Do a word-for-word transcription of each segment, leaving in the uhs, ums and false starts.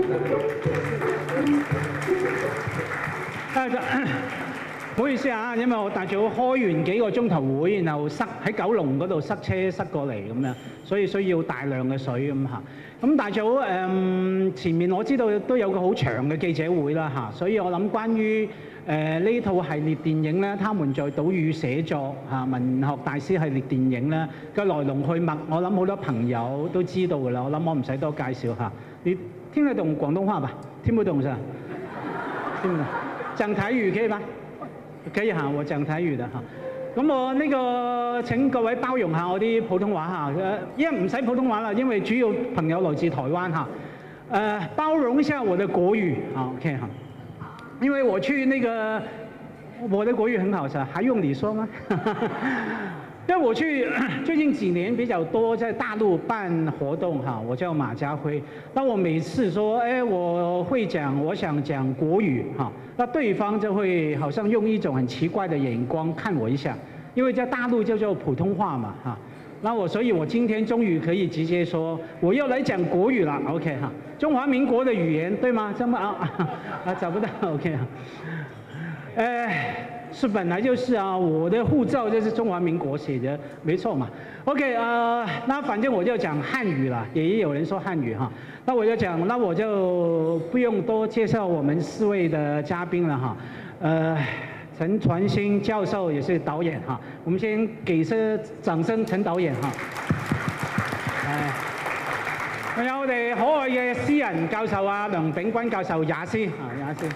唔好意思啊，因為我大早開完幾個鐘頭會，然後塞喺九龍嗰度塞車塞過嚟咁樣，所以需要大量嘅水咁嚇。咁大早誒、嗯、前面我知道都有個好長嘅記者會啦嚇，所以我諗關於誒呢套系列電影咧，他們在島嶼寫作嚇文學大師系列電影咧嘅來龍去脈，我諗好多朋友都知道㗎啦，我諗我唔使多介紹嚇。你聽得懂廣東話吧？聽不懂是吧？聽不懂。講台語可以嗎？可以嚇，我講台語的嚇。咁我呢個請各位包容下我啲普通話嚇，因為唔使普通話啦，因為主要朋友來自台灣嚇。誒，包容一下我的國語啊 ，OK 嚇。因為我去那個，我的國語很好是吧？還用你說嗎？因為我去最近幾年比較多在大陸辦活動哈，我叫馬家輝。那我每次說，哎，我會講，我想講國語哈，那對方就會好像用一種很奇怪的眼光看我一下，因為在大陸叫做普通話嘛哈。那我所以，我今天終於可以直接說，我要來講國語啦 ，OK 哈，中華民國的語言對嗎？這麼啊啊找不到 ，OK 哈，哎。是本來就是啊，我的護照就是中華民國寫的，沒錯嘛。OK， 呃，那反正我就講漢語啦，也有人說漢語哈。那我就講，那我就不用多介紹我們四位的嘉賓了哈。呃，陳傳興教授也是導演哈，我們先給些掌聲，陳導演哈。哎，仲有我哋可愛嘅詩人教授啊，梁秉鈞教授也是啊，也是。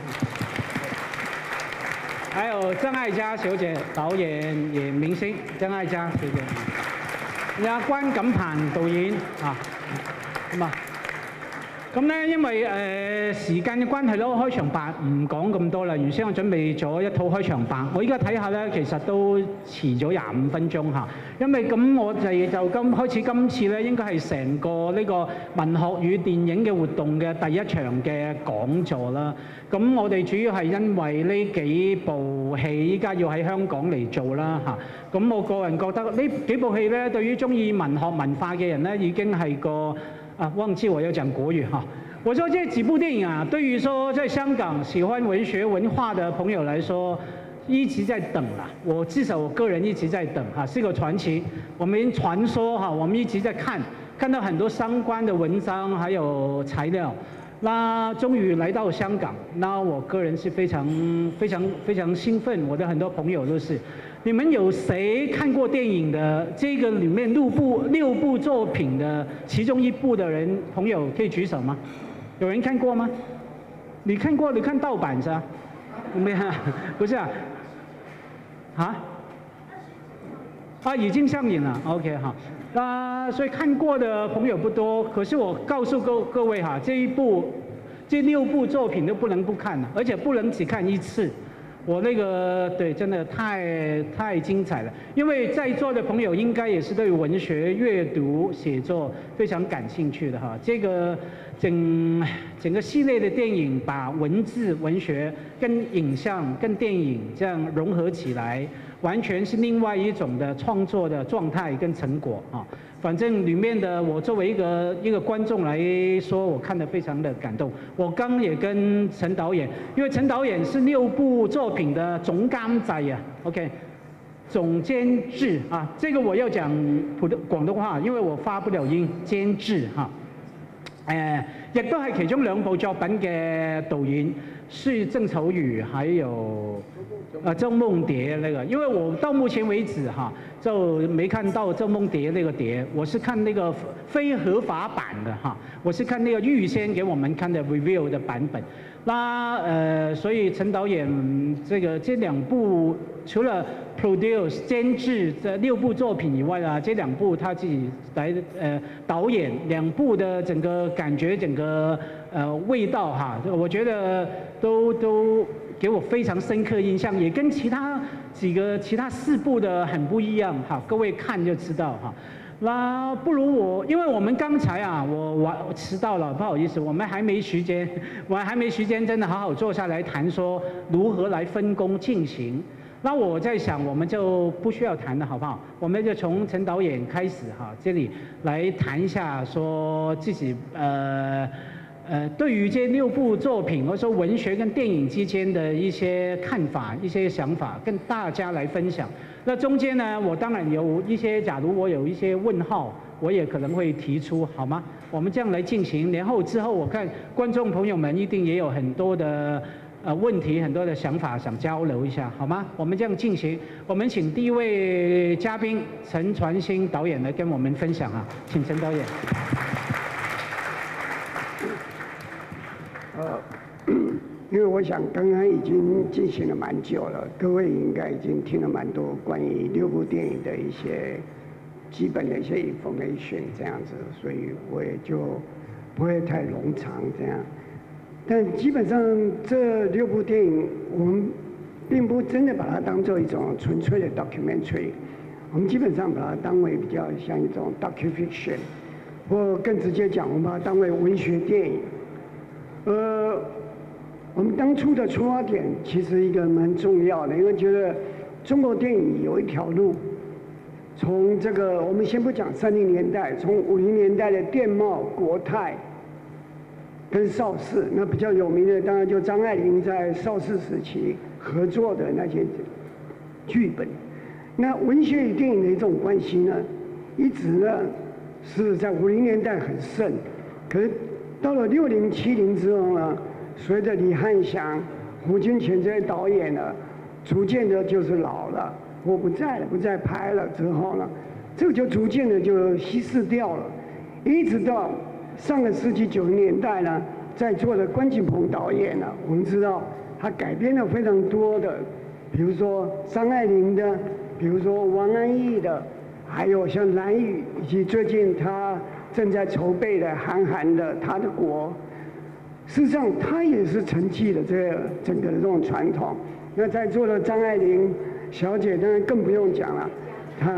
還有鄭艾嘉小姐，導演也明星，鄭艾嘉小姐。有關錦鵬導演啊，咁啊，咁咧因為誒、呃、時間嘅關係咯，開場白唔講咁多啦。原先我準備咗一套開場白，我依家睇下咧，其實都遲咗廿五分鐘嚇。因為咁我哋就今開始今次咧，應該係成個呢個文學與電影嘅活動嘅第一場嘅講座啦。咁我哋主要係因為呢幾部戲依家要喺香港嚟做啦嚇。咁我個人覺得呢幾部戲咧，對於中意文學文化嘅人咧，已經係個啊，忘記我要講國語哈。我說這幾部電影啊，對於說在香港喜歡文學文化的朋友來說，一直在等啦。我至少我個人一直在等哈，是個傳奇。我們傳說哈，我們一直在看，看到很多相關的文章還有材料。那終於來到香港，那我個人是非常非常非常興奮，我的很多朋友都是。你們有誰看過電影的？這個裡面六部六部作品的其中一部的人朋友可以舉手嗎？有人看過嗎？你看過？你看盜版是吧？沒有，不是啊。啊？啊，已經上映了。OK 哈。啊，所以看過的朋友不多，可是我告訴各各位哈，這一部、這六部作品都不能不看，而且不能只看一次。我那個對，真的太太精彩了，因為在座的朋友應該也是對文學、閱讀、寫作非常感興趣的哈。這個整整個系列的電影，把文字、文學跟影像、跟電影這樣融合起來，完全是另外一種的創作的狀態跟成果啊。反正裡面的我作為一個一個觀眾來說，我看得非常的感動。我剛也跟陳導演，因為陳導演是六部作品的總監製啊 ，OK， 總監製啊，這個我要講普通廣東話，因為我發不了音，監製哈。誒，亦都係其中兩部作品嘅導演，是鄭愁予，還有啊周夢蝶那個。因為我到目前為止哈，就沒看到周夢蝶那個碟，我是看那個非合法版的哈，我是看那個預先給我們看的 review 的版本。那呃，所以陳導演這個這兩部除了 produce 監製這六部作品以外啊，這兩部他自己來呃導演兩部的整個感覺，整個呃味道哈，我覺得都都給我非常深刻印象，也跟其他幾個其他四部的很不一樣哈，各位看就知道哈。那不如我，因為我們剛才啊，我我遲到了，不好意思，我們還沒時間，我還沒時間真的好好坐下來談說如何來分工進行。那我在想，我們就不需要談了，好不好？我們就從陳導演開始哈，這裡來談一下，說自己呃呃，对于这六部作品，或者说文学跟电影之间的一些看法、一些想法，跟大家来分享。那中间呢，我当然有一些，假如我有一些问号，我也可能会提出，好吗？我们这样来进行，然后之后我看观众朋友们一定也有很多的呃问题、很多的想法想交流一下，好吗？我们这样进行，我们请第一位嘉宾陈传兴导演来跟我们分享啊，请陈导演。 呃，因为我想刚刚已经进行了蛮久了，各位应该已经听了蛮多关于六部电影的一些基本的一些 information 这样子，所以我也就不会太冗长这样。但基本上这六部电影，我们并不真的把它当做一种纯粹的 documentary， 我们基本上把它当为比较像一种 docufiction， 或更直接讲，我们把它当为文学电影。呃，我们当初的出发点其实一个蛮重要的，因为觉得中国电影有一条路，从这个我们先不讲三零年代，从五零年代的电懋、国泰跟邵氏，那比较有名的当然就张爱玲在邵氏时期合作的那些剧本。那文学与电影的一种关系呢，一直呢是在五零年代很盛，可是到了六零七零之后呢，随着李翰祥、胡金铨这些导演呢，逐渐的就是老了，或不在了，不再拍了之后呢，这个就逐渐的就稀释掉了，一直到上个世纪九十年代呢，在座的关锦鹏导演呢，我们知道他改编了非常多的，比如说张爱玲的，比如说王安忆的，还有像蓝宇，以及最近他正在筹备的韩寒的《他的国》，事实上他也是承继了这个整个的这种传统。那在座的张爱玲小姐当然更不用讲了，她，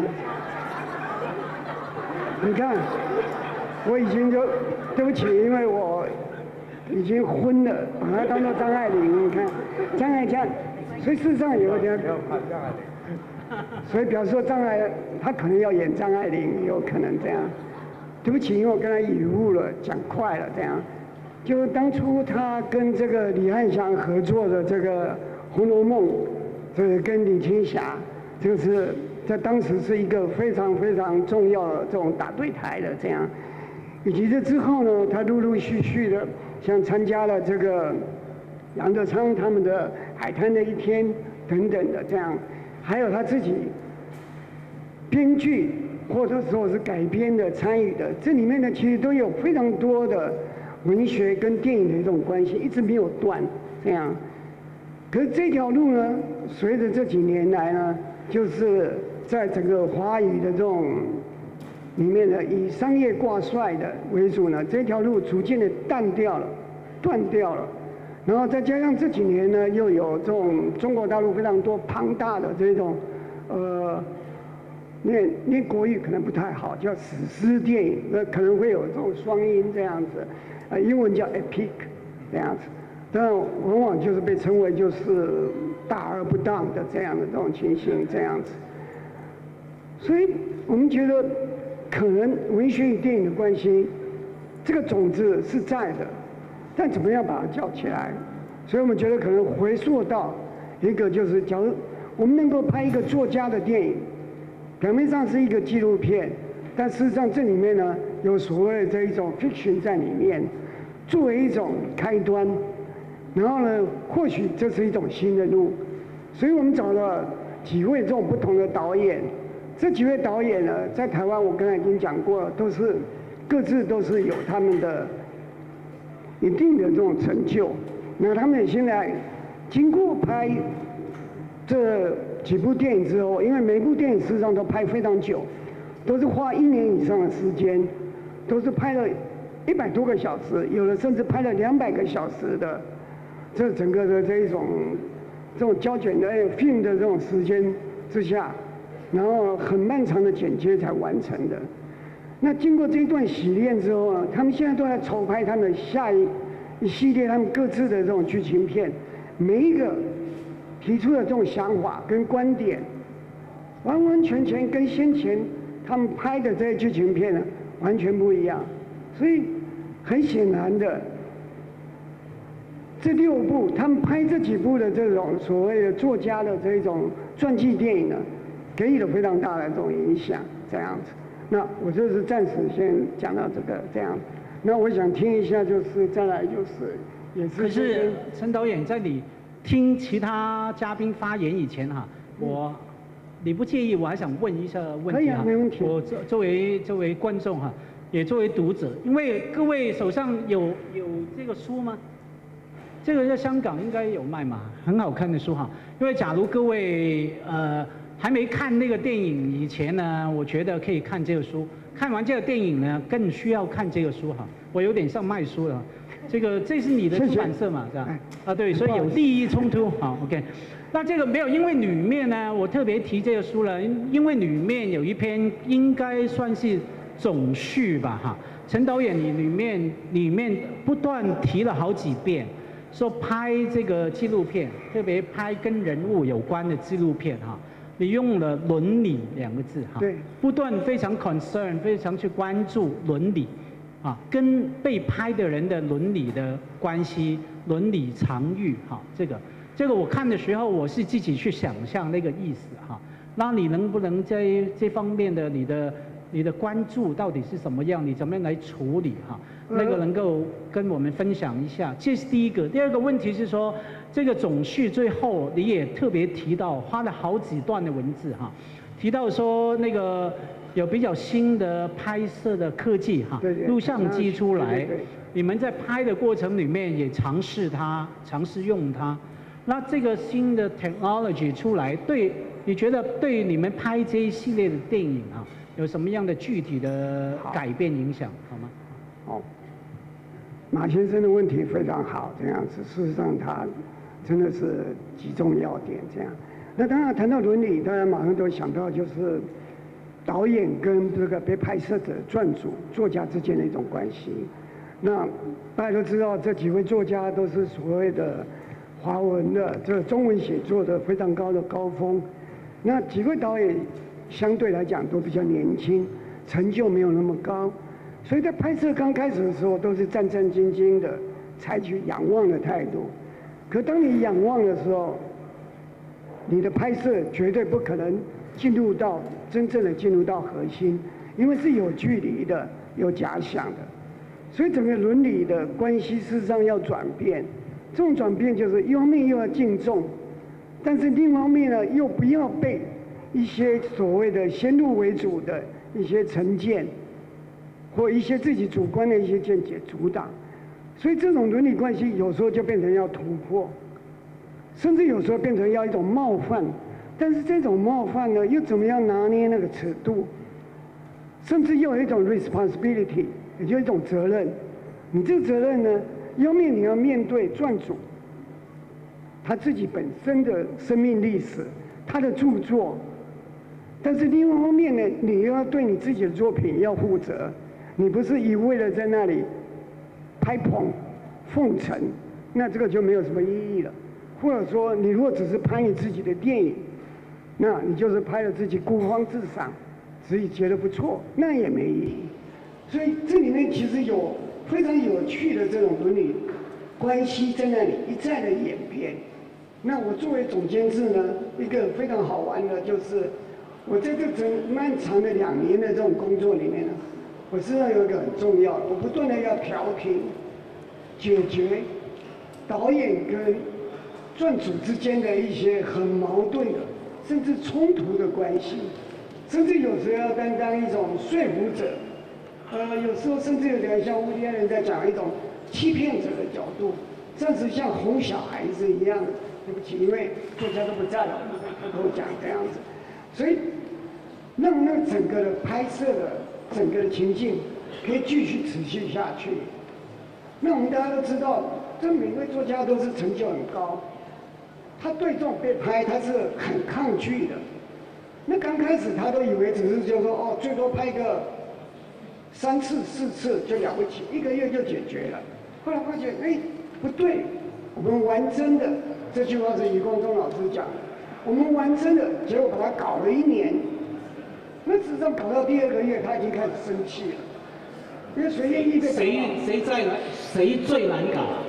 你看，我已经就对不起，因为我已经昏了，把她当做张爱玲。你看，张爱嘉，所以事实上有点，所以表示说张爱她可能要演张爱玲，有可能这样。对不起，因为我刚才语误了，讲快了，这样。就当初他跟这个李翰祥合作的这个《红楼梦》，这个跟李青霞，这个是在当时是一个非常非常重要的这种打对台的这样。以及这之后呢，他陆陆续续的像参加了这个杨德昌他们的《海滩的一天》等等的这样，还有他自己编剧。或者说是改编的、参与的，这里面呢其实都有非常多的文学跟电影的一种关系，一直没有断这样。可是这条路呢，随着这几年来呢，就是在整个华语的这种里面呢，以商业挂帅的为主呢，这条路逐渐的淡掉了、断掉了。然后再加上这几年呢，又有这种中国大陆非常多庞大的这种呃。念念国语可能不太好，叫史诗电影，那可能会有这种双音这样子，呃，英文叫 epic 这样子，但往往就是被称为就是大而不当的这样的这种情形这样子。所以我们觉得，可能文学与电影的关系，这个种子是在的，但怎么样把它叫起来？所以我们觉得可能回溯到一个就是，假如我们能够拍一个作家的电影。表面上是一个纪录片，但事实上这里面呢有所谓的这一种 fiction 在里面，作为一种开端。然后呢，或许这是一种新的路，所以我们找了几位这种不同的导演。这几位导演呢，在台湾我刚才已经讲过了，都是各自都是有他们的一定的这种成就。那他们现在经过拍这几部电影之后，因为每部电影事实上都拍非常久，都是花一年以上的时间，都是拍了一百多个小时，有的甚至拍了两百个小时的，这整个的这一种这种胶卷的 film 的这种时间之下，然后很漫长的剪接才完成的。那经过这一段洗练之后呢，他们现在都在筹拍他们下一一系列他们各自的这种剧情片，每一个提出的这种想法跟观点，完完全全跟先前他们拍的这些剧情片呢完全不一样。所以很显然的， 这六部，他们拍这几部的这种所谓的作家的这种传记电影呢，给予了非常大的这种影响，这样子。那我就是暂时先讲到这个这样。那我想听一下，就是再来就是也是。 可是陈导演在你听其他嘉宾发言以前哈，我你不介意，我还想问一下问题哈。可以啊，没问题。 我作作为作为观众哈，也作为读者，因为各位手上有有这个书吗？这个在香港应该有卖嘛，很好看的书哈。因为假如各位呃还没看那个电影以前呢，我觉得可以看这个书。看完这个电影呢，更需要看这个书哈。我有点像卖书了。这个这是你的出版社嘛，是吧？啊，对，所以有利益冲突。好 ，OK。那这个没有，因为里面呢，我特别提这个书了，因为里面有一篇应该算是总序吧，哈。陈导演你里面里面不断提了好几遍。说拍这个纪录片，特别拍跟人物有关的纪录片哈，你用了伦理两个字哈， 对， 不断非常 concern， 非常去关注伦理，啊，跟被拍的人的伦理的关系，伦理常域哈，这个这个我看的时候，我是自己去想象那个意思哈，那你能不能在这方面的你的你的关注到底是什么样？你怎么样来处理哈？那个能够跟我们分享一下，这是第一个。第二个问题是说，这个总序最后你也特别提到，花了好几段的文字哈，提到说那个有比较新的拍摄的科技哈，录像机出来，你们在拍的过程里面也尝试它，尝试用它。那这个新的 technology 出来，对你觉得对你们拍这一系列的电影啊，有什么样的具体的改变影响，好吗？ 好。马先生的问题非常好，这样子，事实上他真的是击中要点，这样。那当然谈到伦理，大家马上都想到就是导演跟这个被拍摄者、撰主、作家之间的一种关系。那大家都知道，这几位作家都是所谓的华文的这个中文写作的非常高的高峰。那几位导演相对来讲都比较年轻，成就没有那么高。所以在拍摄刚开始的时候，都是战战兢兢的，采取仰望的态度。可当你仰望的时候，你的拍摄绝对不可能进入到真正的进入到核心，因为是有距离的、有假想的。所以整个伦理的关系事实上要转变。这种转变就是一方面又要敬重，但是另一方面呢，又不要被一些所谓的先入为主的一些成见。或一些自己主观的一些见解阻挡，所以这种伦理关系有时候就变成要突破，甚至有时候变成要一种冒犯。但是这种冒犯呢，又怎么样拿捏那个尺度？甚至又有一种 responsibility， 也就是一种责任。你这个责任呢，一方面你要面对撰主他自己本身的生命历史，他的著作，但是另外一方面呢，你又要对你自己的作品要负责。你不是一味的在那里拍捧、奉承，那这个就没有什么意义了。或者说，你如果只是拍你自己的电影，那你就是拍了自己孤芳自赏，自己觉得不错，那也没意义。所以这里面其实有非常有趣的这种伦理关系在那里一再的演变。那我作为总监制呢，一个非常好玩的就是，我在这整漫长的两年的这种工作里面呢。我知道有一个很重要，我不断的要调频、解决导演跟撰主之间的一些很矛盾的，甚至冲突的关系，甚至有时候要担当一种说服者，呃，有时候甚至有点像乌迪安人在讲一种欺骗者的角度，甚至像哄小孩子一样的。对不起，因为作家都不在了，我不偷偷讲这样子，所以让那整个的拍摄的。整个的情境可以继续持续下去。那我们大家都知道，这每位作家都是成就很高，他对这种被拍他是很抗拒的。那刚开始他都以为只是就说哦，最多拍个三次四次就了不起，一个月就解决了。后来发现，哎，不对，我们玩真的。这句话是余光中老师讲的，我们玩真的，结果把它搞了一年。那事实上搞到第二个月，他已经开始生气了，因为随便一个谁谁在难谁最难搞？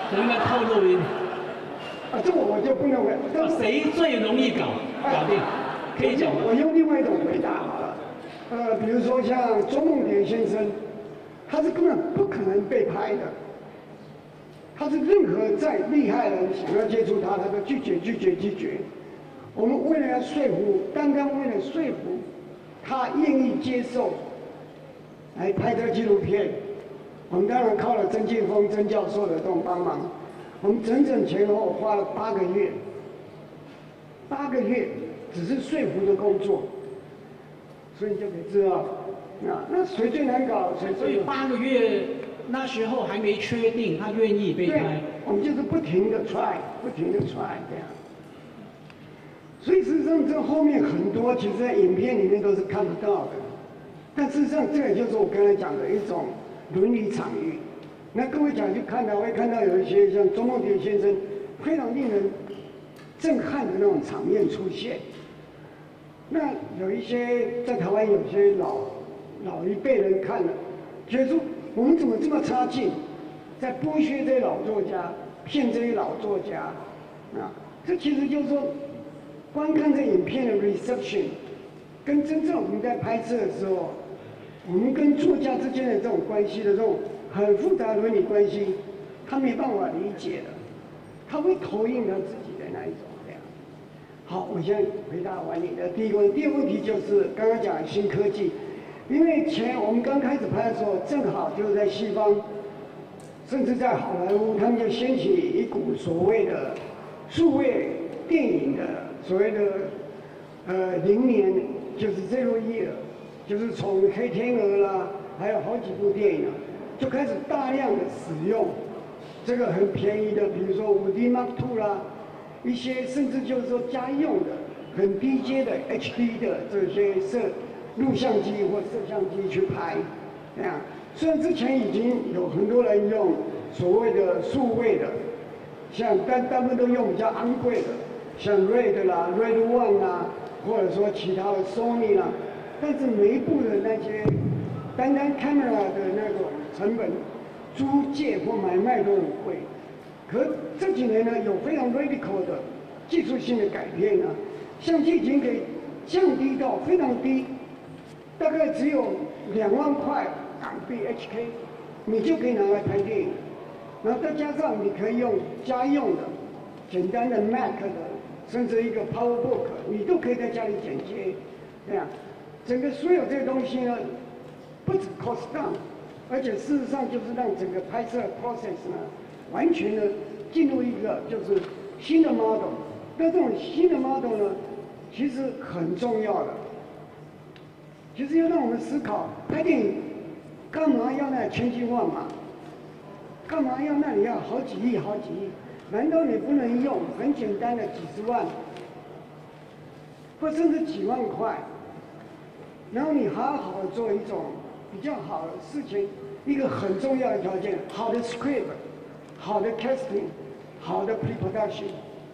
能不能透露一点？ 啊，这我我就不能回。 谁最容易搞搞定？可以讲吗？ 我用另外一种回答好了。呃，比如说像周梦蝶先生，他是根本不可能被拍的。他是任何再厉害的人想要接触他，他都拒绝拒绝拒绝。我们为了要说服，单单为了说服他愿意接受来拍这个纪录片，我们当然靠了曾庆峰曾教授的这种帮忙。我们整整前后花了八个月，八个月只是说服的工作，所以你就可以知道啊，那谁最难搞？谁最…… 所以八个月那时候还没确定他愿意被拍， 我们就是不停的 try， 不停的 try 这样。所以事实上，这后面很多其实在影片里面都是看不到的，但事实上，这也就是我刚才讲的一种伦理场域。那各位讲去看到，会看到有一些像周梦蝶先生非常令人震撼的那种场面出现。那有一些在台湾有些老老一辈人看了，觉得说我们怎么这么差劲，在剥削这些老作家，骗这些老作家啊？这其实就是说，观看这影片的 reception， 跟真正我们在拍摄的时候，我们跟作家之间的这种关系的这种很复杂的伦理关系，他没办法理解的，他会投影他自己的那一种这样。好，我现在回答完你的第一个问题，第二个问题就是刚刚讲的新科技，因为前我们刚开始拍的时候，正好就是在西方，甚至在好莱坞，他们就掀起一股所谓的数位电影的所谓的呃零年，就是 zero year， 就是从黑天鹅啦，还有好几部电影啊，就开始大量的使用这个很便宜的，比如说五 D Mark 二啦，一些甚至就是说家用的很低阶的 H D 的这些摄录像机或摄像机去拍，这样。虽然之前已经有很多人用所谓的数位的，像但大部分都用比较昂贵的，像 Red 啦、Red One 啦，或者说其他的 Sony 啦，但是每一部的那些单单 camera 的那种成本，租借或买卖都很贵。可这几年呢，有非常 radical 的技术性的改变呢，相机已经可以降低到非常低，大概只有两万块港币 H K， 你就可以拿来拍电影。然后再加上你可以用家用的、简单的 Mac 的，甚至一个 PowerBook， 你都可以在家里剪接，这样。整个所有这些东西呢，不止 cost down， 而且事实上就是让整个拍摄 process 呢，完全的进入一个就是新的 model。那这种新的 model 呢，其实很重要的，其实要让我们思考，拍电影干嘛要那千军万马？干嘛要那里要好几亿、好几亿？难道你不能用很简单的几十万，或甚至几万块，然后你好好的做一种比较好的事情？一个很重要的条件，好的 script， 好的 casting， 好的 pre-production。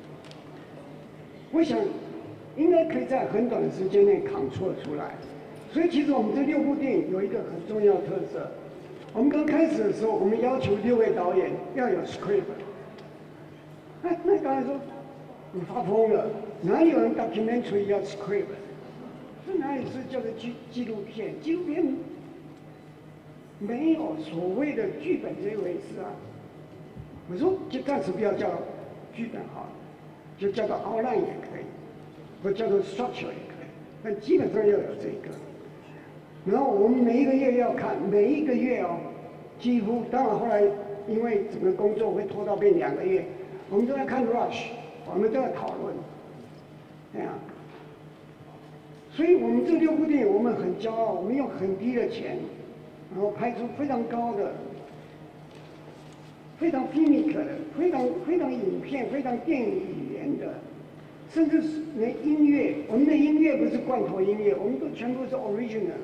我想应该可以在很短的时间内control出来。所以其实我们这六部电影有一个很重要的特色。我们刚开始的时候，我们要求六位导演要有 script。那那刚才说，你发疯了，哪有人 documentary 要 script？ 这哪里是叫做纪纪录片？纪录片没有所谓的剧本这一回事啊。我说就暂时不要叫剧本好了，就叫做 outline 也可以，或叫做 structure 也可以，但基本上要有这个。然后我们每一个月要看，每一个月哦，几乎当然后来因为整个工作会拖到变两个月，我们都要看 rush， 我们都要讨论，这样。所以我们这六部电影我们很骄傲，我们用很低的钱，然后拍出非常高的、非常 filmic 的、非常非常影片、非常电影语言的，甚至是连音乐，我们的音乐不是罐头音乐，我们都全部是 original 的。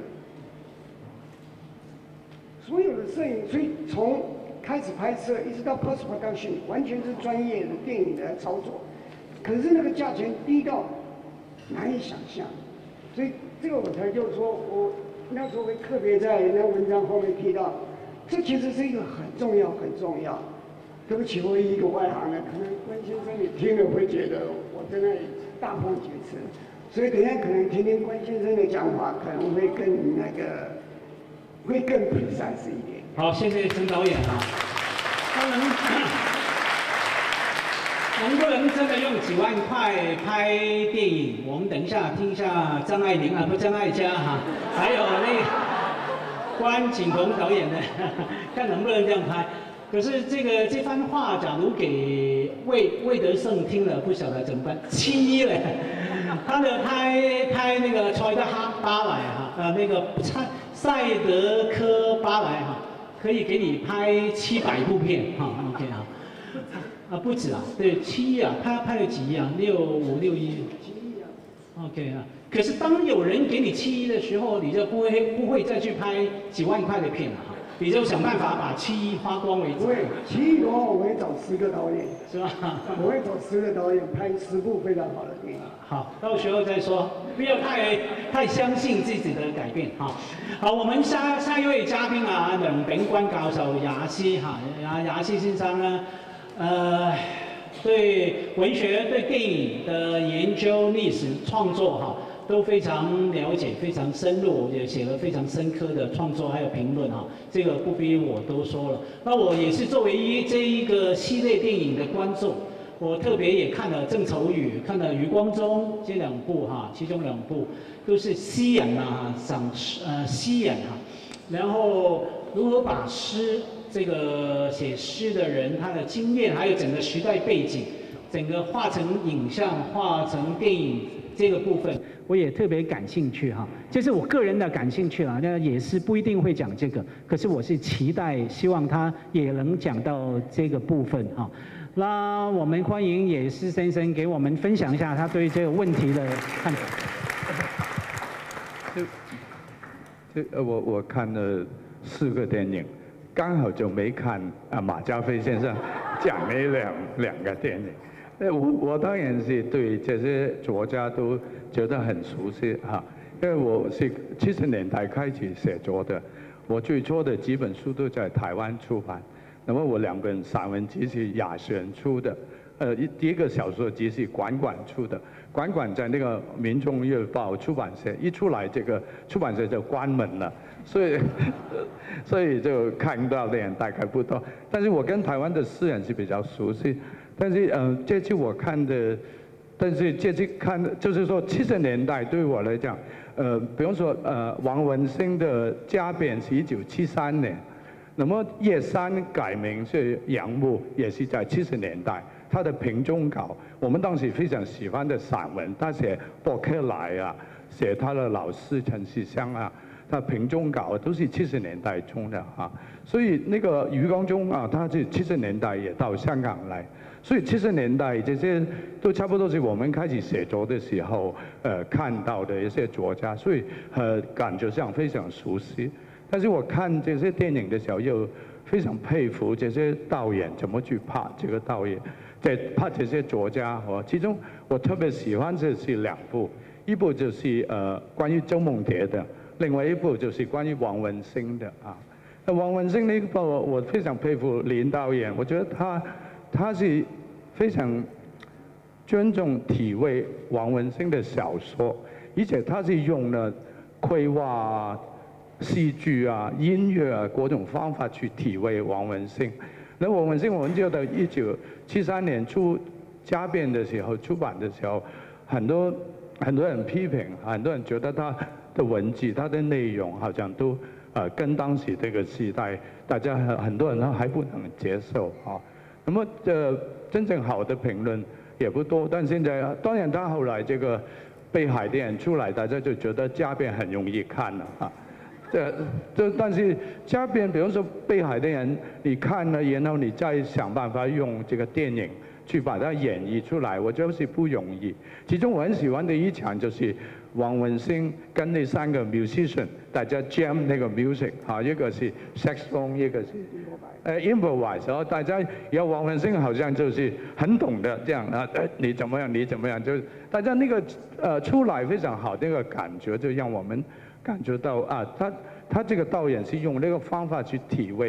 所有的摄影，所以从开始拍摄一直到 post production， 完全是专业的电影的操作。可是那个价钱低到难以想象，所以这个我才就是说我那时候会特别在那文章后面提到，这其实是一个很重要、很重要。 对不起，我一个外行人，可能关先生你听了会觉得我在那里大放厥词，所以等一下可能听听关先生的讲法，可能会更那个，会更 precise 一点。 好，谢谢陈导演啊。他能能不能真的用几万块拍电影？我们等一下听一下张爱玲啊，不张艾嘉哈，还有那个关锦鹏导演的，看能不能这样拍。可是这个这番话，假如给魏魏德胜听了，不晓得怎么办，七了。他的拍拍那个蔡德哈巴莱哈，呃那个蔡赛德科巴莱哈，可以给你拍七百部片哈 ，OK 啊，啊不止啊，对七亿啊，他拍了几亿啊？六五六亿，七亿啊 ，OK 啊。可是当有人给你七亿的时候，你就不会不会再去拍几万块的片了哈。你就想办法把七亿花光为止。 不会，七亿的话，我会找十个导演， 是吧？ 我会找十个导演拍十部非常好的电影。 好，到时候再说，不要太太相信自己的改变哈。好，我们下下一位嘉宾啊，梁炳君教授雅思哈，雅雅思先生呢，呃，对文学、对电影的研究、历史创作哈。都非常了解，非常深入，也写了非常深刻的创作还有评论哈，这个不必我多说了。那我也是作为一这一个系列电影的观众，我特别也看了郑愁予，看了余光中这两部哈，其中两部都是西人啊，赏呃西人哈，然后如何把诗这个写诗的人他的经验，还有整个时代背景，整个画成影像，画成电影这个部分。我也特别感兴趣哈，这是我个人的感兴趣啦，那也是不一定会讲这个，可是我是期待，希望他也能讲到这个部分哈。那我们欢迎野师先生给我们分享一下他对这个问题的看法。 这这呃，我我看了四个电影，刚好就没看啊马家辉先生讲了两两个电影。呃，我我当然是对这些作家都觉得很熟悉哈，因为我是七十年代开始写作的，我最初的几本书都在台湾出版，那么我两本散文集是雅璇出的，呃，一第一个小说集是管管出的，管管在那个《民众日报》出版社一出来，这个出版社就关门了，所以所以就看到的人大概不多，但是我跟台湾的诗人是比较熟悉。但是呃，这次我看的，但是这次看的，就是说七十年代对我来讲，呃，比方说呃，王文兴的《家变》是一九七三年，那么叶山改名是杨牧，也是在七十年代，他的评中稿，我们当时非常喜欢的散文，他写博客来啊，写他的老师陈世香啊。他评中稿都是七十年代中的啊，所以那个余光中啊，他是七十年代也到香港来，所以七十年代这些都差不多是我们开始写作的时候，呃看到的一些作家，所以呃感觉上非常熟悉。但是我看这些电影的时候，又非常佩服这些导演怎么去拍这个导演，在拍这些作家哦。其中我特别喜欢的是两部，一部就是呃关于周梦蝶的。另外一部就是关于王文兴的啊，那王文兴那部我我非常佩服林导演，我觉得他他是非常尊重体味王文兴的小说，而且他是用了绘画啊、戏剧啊、音乐啊各种方法去体味王文兴。那王文兴我们记得一九七三年出《家变》的时候出版的时候，很多很多人批评，很多人觉得他的文字、它的内容好像都呃跟当时这个时代，大家很很多人都还不能接受啊。那么呃真正好的评论也不多，但现在当然他后来这个北海的人出来，大家就觉得家变很容易看了啊。这这但是家变，比如说北海的人，你看了，然后你再想办法用这个电影去把它演绎出来，我觉得是不容易。其中我很喜欢的一场就是王文兴跟那三个 musician 大家 jam 那个 music 啊，一个是 saxophone， 一个是呃 improvise， 然后大家然后王文兴好像就是很懂得这样啊，你怎么样你怎么样，就是大家那个呃出来非常好那个感觉，就让我们感觉到啊，他他这个导演是用那个方法去体味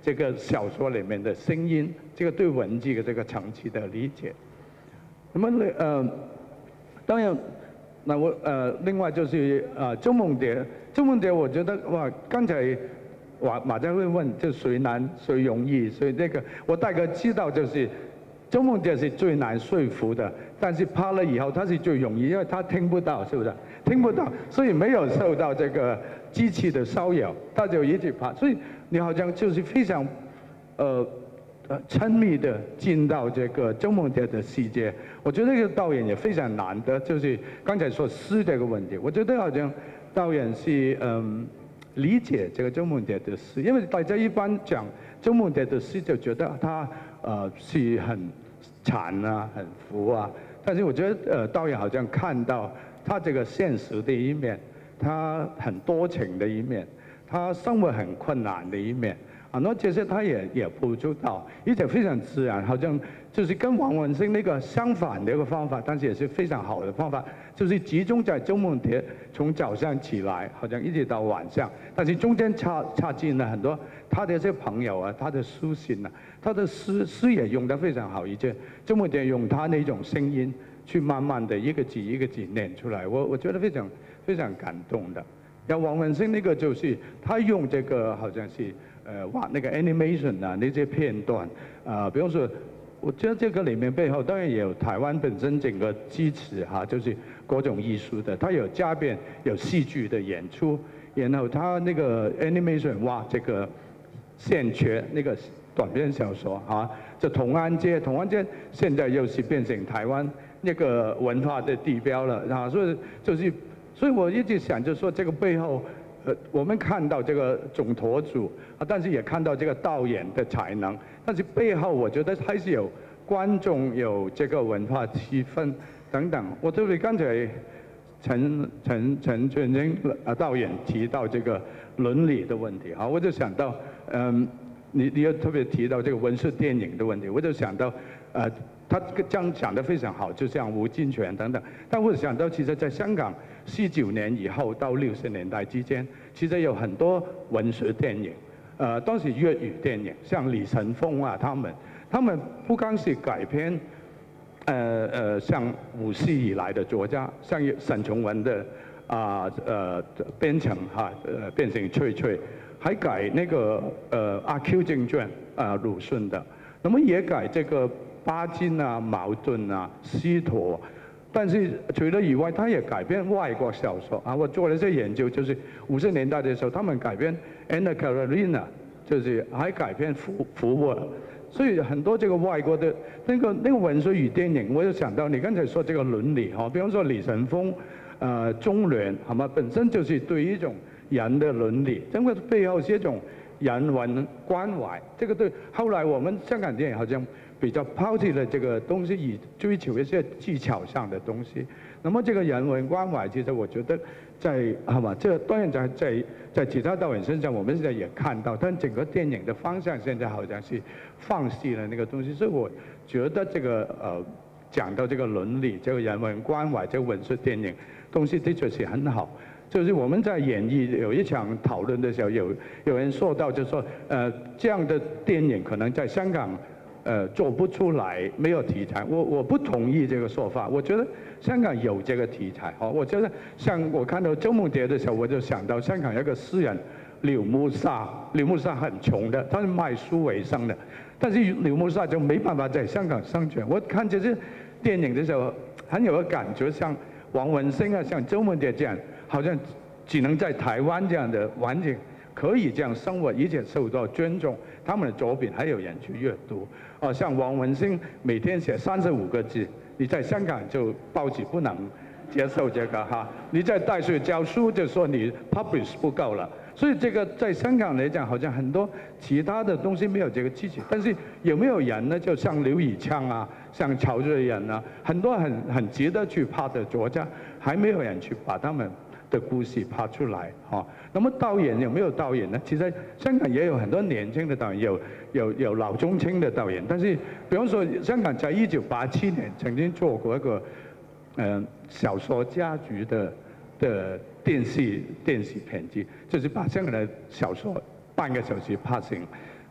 这个小说里面的声音，这个对文字的这个层次的理解。那么呢，呃，当然，那我呃，另外就是呃，周梦蝶，周梦蝶，我觉得哇，刚才马马家辉问，就谁难谁容易，所以这个我大概知道就是。周梦蝶是最难说服的，但是拍了以后他是最容易，因为他听不到，是不是？听不到，所以没有受到这个机器的骚扰，他就一直拍，所以你好像就是非常，呃，呃，亲密的进到这个周梦蝶的世界。我觉得这个导演也非常难得，就是刚才说诗这个问题，我觉得好像导演是嗯理解这个周梦蝶的诗，因为大家一般讲周梦蝶的诗就觉得他呃是很。惨啊，很浮啊，但是我觉得，呃，导演好像看到他这个现实的一面，他很多情的一面，他生活很困难的一面啊，那这些他也也捕捉到，而且非常自然，好像就是跟王文兴那个相反的一个方法，但是也是非常好的方法，就是集中在周梦蝶从早上起来，好像一直到晚上，但是中间插插进了很多他的一些朋友啊，他的书信啊。他的诗诗也用得非常好，而且周梦蝶用他那种声音去慢慢的一个字一个字念出来，我我觉得非常非常感动的。然后王文兴那个就是他用这个好像是呃哇那个 animation 啊那些片段啊、呃，比方说，我觉得这个里面背后当然也有台湾本身整个支持哈，就是各种艺术的，他有加变有戏剧的演出，然后他那个 animation 哇这个线缺那个。短篇小说啊，这同安街，同安街现在又是变成台湾那个文化的地标了啊，所以就是，所以我一直想就说这个背后，呃，我们看到这个总舵主啊，但是也看到这个导演的才能，但是背后我觉得还是有观众有这个文化气氛等等。我特别刚才陈陈陈全英啊导演提到这个伦理的问题啊，我就想到嗯。你你又特别提到这个文学电影的问题，我就想到，呃，他这样讲得非常好，就像吴金泉等等。但我想到，其实在香港四九年以后到六十年代之间，其实有很多文学电影，呃，当时粤语电影，像李晨风啊他们，他们不光是改编，呃呃，像五四以来的作家，像沈从文的啊呃编程哈呃变成翠翠。还改那个呃《阿 Q 正传》啊鲁迅的，那么也改这个巴金啊、茅盾啊、司徒，但是除了以外，他也改编外国小说啊。我做了这研究，就是五十年代的时候，他们改编《Anna Karenina》，就是还改编福福沃，所以很多这个外国的那个那个文学与电影，我就想到你刚才说这个伦理哈，比方说李晨风，呃中联，好吗？本身就是对一种。人的伦理，因为背后是一种人文关怀，这个对。后来我们香港电影好像比较抛弃了这个东西，以追求一些技巧上的东西。那么这个人文关怀，其实我觉得在好嘛，这当然在在在其他导演身上，我们现在也看到，但整个电影的方向现在好像是放弃了那个东西，所以我觉得这个呃讲到这个伦理、这个人文关怀、这个文学电影东西的确是很好。就是我们在演艺有一场讨论的时候，有有人说到，就说呃这样的电影可能在香港呃做不出来，没有题材。我我不同意这个说法，我觉得香港有这个题材。哦，我觉得像我看到周梦蝶的时候，我就想到香港有个诗人柳木沙，柳木沙很穷的，他是卖书为生的，但是柳木沙就没办法在香港生存。我看这些电影的时候，很有个感觉，像王文兴啊，像周梦蝶这样。好像只能在台湾这样的环境可以这样生活，而且受到尊重，他们的作品还有人去阅读。哦，像王文兴每天写三十五个字，你在香港就报纸不能接受这个哈，你在大学教书就说你 publish 不够了。所以这个在香港来讲，好像很多其他的东西没有这个支持，但是有没有人呢？就像刘以鬯啊，像曹瑞仁啊，很多很很值得去拍的作家，还没有人去把他们的故事拍出来哈。那么导演有没有导演呢？其实香港也有很多年轻的导演，有有有老中青的导演。但是，比方说香港在一九八七年曾经做过一个，嗯、呃，小说家族的的电视电视片集，就是把香港的小说半个小时拍成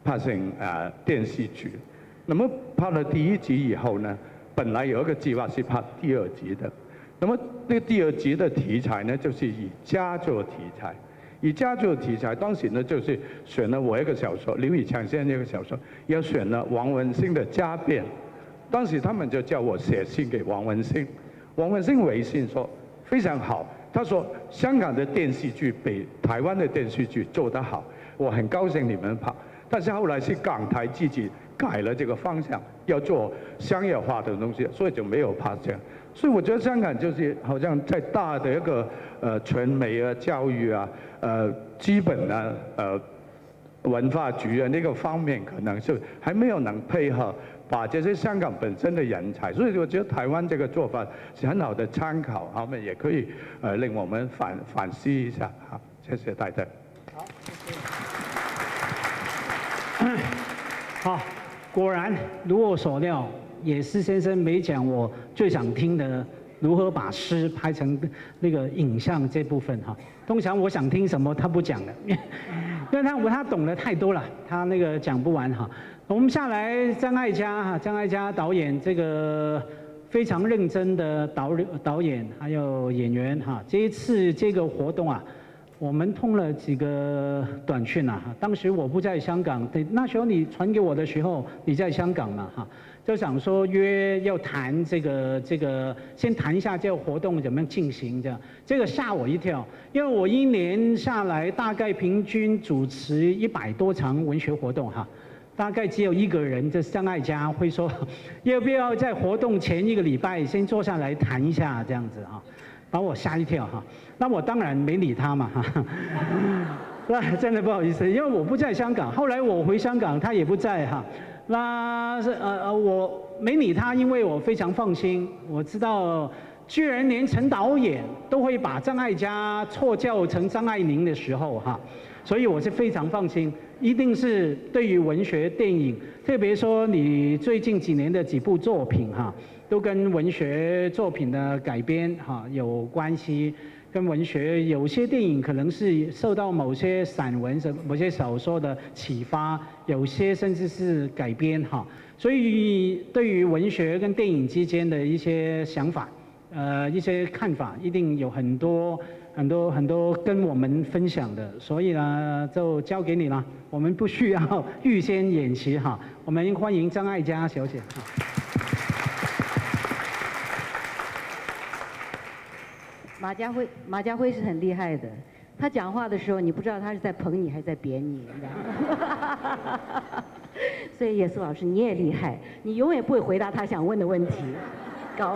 拍成呃电视剧。那么拍了第一集以后呢，本来有一个计划是拍第二集的。那么那个第二集的题材呢，就是以家族题材。以家族题材，当时呢就是选了我一个小说，刘以强先生一个小说，也选了王文兴的《家变》。当时他们就叫我写信给王文兴，王文兴回信说非常好，他说香港的电视剧比台湾的电视剧做得好，我很高兴你们拍。但是后来是港台自己改了这个方向，要做商业化的东西，所以就没有拍这样。所以我觉得香港就是好像在大的一个呃传媒啊、教育啊、呃基本啊、呃文化局啊那个方面，可能是还没有能配合，把这些香港本身的人才。所以我觉得台湾这个做法是很好的参考，他们也可以呃令我们反反思一下。好，谢谢大家。 好，谢谢。好，果然如我所料。也是先生没讲我最想听的如何把诗拍成那个影像这部分哈。通常我想听什么他不讲的，因为他他懂得太多了，他那个讲不完哈。我们下来张艾嘉哈，张艾嘉导演这个非常认真的导导演还有演员哈。这一次这个活动啊，我们通了几个短讯啊，当时我不在香港，对，那时候你传给我的时候你在香港嘛哈。就想说约要谈这个这个，先谈一下这个活动怎么样进行这样，这个吓我一跳，因为我一年下来大概平均主持一百多场文学活动哈，大概只有一个人，这张艾嘉会说，要不要在活动前一个礼拜先坐下来谈一下这样子哈，把我吓一跳哈，那我当然没理他嘛哈。那真的不好意思，因为我不在香港，后来我回香港，他也不在哈。那是呃呃，我没理他，因为我非常放心，我知道，居然连陈导演都会把张艾嘉错叫成张爱玲的时候哈，所以我是非常放心，一定是对于文学电影，特别说你最近几年的几部作品哈，都跟文学作品的改编哈有关系。跟文学有些电影可能是受到某些散文、某些小说的启发，有些甚至是改编哈。所以对于文学跟电影之间的一些想法，呃，一些看法，一定有很多很多很多跟我们分享的。所以呢，就交给你了，我们不需要预先演习哈。我们欢迎张艾嘉小姐。 马家辉，马家辉是很厉害的。他讲话的时候，你不知道他是在捧你还是在贬你，你知道吗？所以叶苏老师你也厉害，你永远不会回答他想问的问题，高。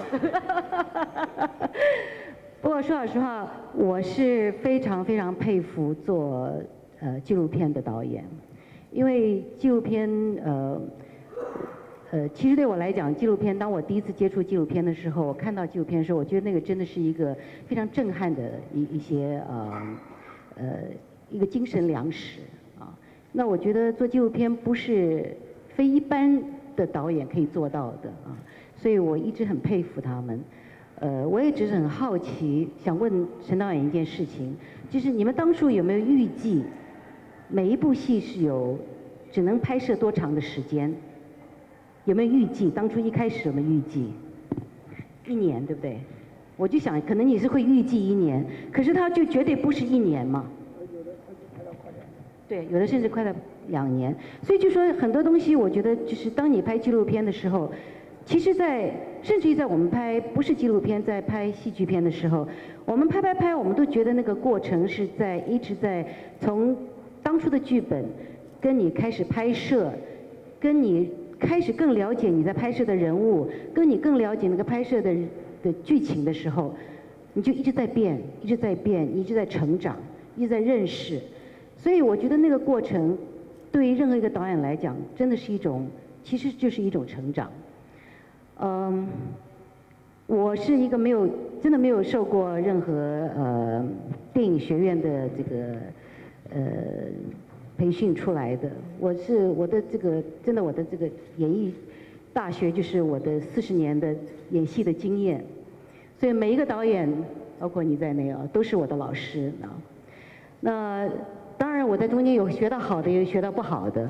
不过说老实话，我是非常非常佩服做呃纪录片的导演，因为纪录片呃。呃，其实对我来讲，纪录片，当我第一次接触纪录片的时候，我看到纪录片的时候，我觉得那个真的是一个非常震撼的一一些呃呃一个精神粮食啊。那我觉得做纪录片不是非一般的导演可以做到的啊，所以我一直很佩服他们。呃，我也只是很好奇，想问陈导演一件事情，就是你们当初有没有预计每一部戏是有只能拍摄多长的时间？有没有预计？当初一开始有没有预计？一年，对不对？我就想，可能你是会预计一年，可是它就绝对不是一年嘛。对，有的甚至快到两年。所以就说很多东西，我觉得就是当你拍纪录片的时候，其实在甚至于在我们拍不是纪录片，在拍戏剧片的时候，我们拍拍拍，我们都觉得那个过程是在一直在从当初的剧本跟你开始拍摄，跟你。开始更了解你在拍摄的人物，跟你更了解那个拍摄的的剧情的时候，你就一直在变，一直在变，一直在成长，一直在认识。所以我觉得那个过程，对于任何一个导演来讲，真的是一种，其实就是一种成长。嗯，我是一个没有真的没有受过任何呃电影学院的这个呃。培训出来的，我是我的这个真的我的这个演艺大学就是我的四十年的演戏的经验，所以每一个导演，包括你在内啊，都是我的老师啊。那当然我在中间有学到好的，也有学到不好的